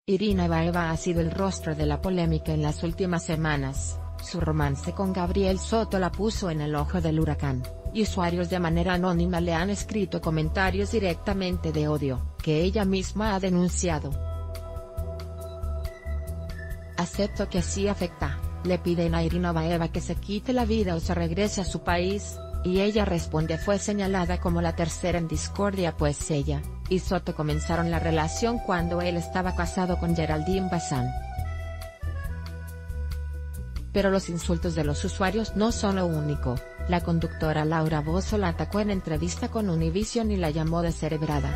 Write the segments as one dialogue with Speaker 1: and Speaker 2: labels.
Speaker 1: Irina Baeva ha sido el rostro de la polémica en las últimas semanas. Su romance con Gabriel Soto la puso en el ojo del huracán, y usuarios de manera anónima le han escrito comentarios directamente de odio, que ella misma ha denunciado. Acepto que sí afecta, le piden a Irina Baeva que se quite la vida o se regrese a su país, y ella responde. Fue señalada como la tercera en discordia pues ella y Soto comenzaron la relación cuando él estaba casado con Geraldine Bazán. Pero los insultos de los usuarios no son lo único. La conductora Laura Bozzo la atacó en entrevista con Univision y la llamó descerebrada.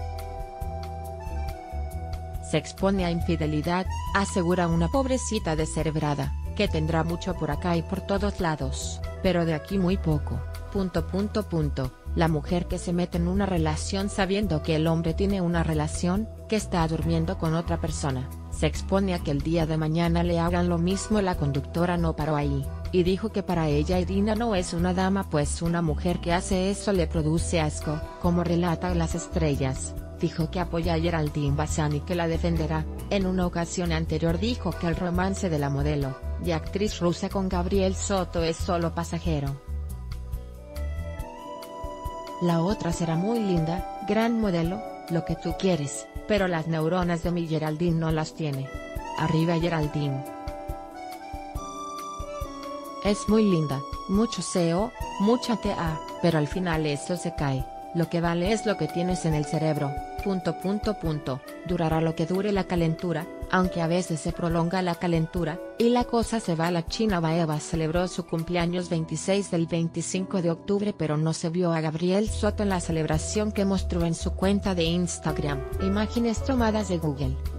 Speaker 1: Se expone a infidelidad, asegura una pobrecita descerebrada, que tendrá mucho por acá y por todos lados, pero de aquí muy poco. La mujer que se mete en una relación sabiendo que el hombre tiene una relación, que está durmiendo con otra persona, se expone a que el día de mañana le hagan lo mismo. La conductora no paró ahí, y dijo que para ella Irina no es una dama pues una mujer que hace eso le produce asco. Como relata Las Estrellas, dijo que apoya a Geraldine Bazán y que la defenderá. En una ocasión anterior dijo que el romance de la modelo y actriz rusa con Gabriel Soto es solo pasajero. La otra será muy linda, gran modelo, lo que tú quieres, pero las neuronas de mi Geraldine no las tiene. Arriba Geraldine. Es muy linda, mucho SEO, mucha TA, pero al final eso se cae. Lo que vale es lo que tienes en el cerebro. Durará lo que dure la calentura, aunque a veces se prolonga la calentura, y la cosa se va. La China Baeva celebró su cumpleaños 26 del 25 de octubre pero no se vio a Gabriel Soto en la celebración que mostró en su cuenta de Instagram. Imágenes tomadas de Google.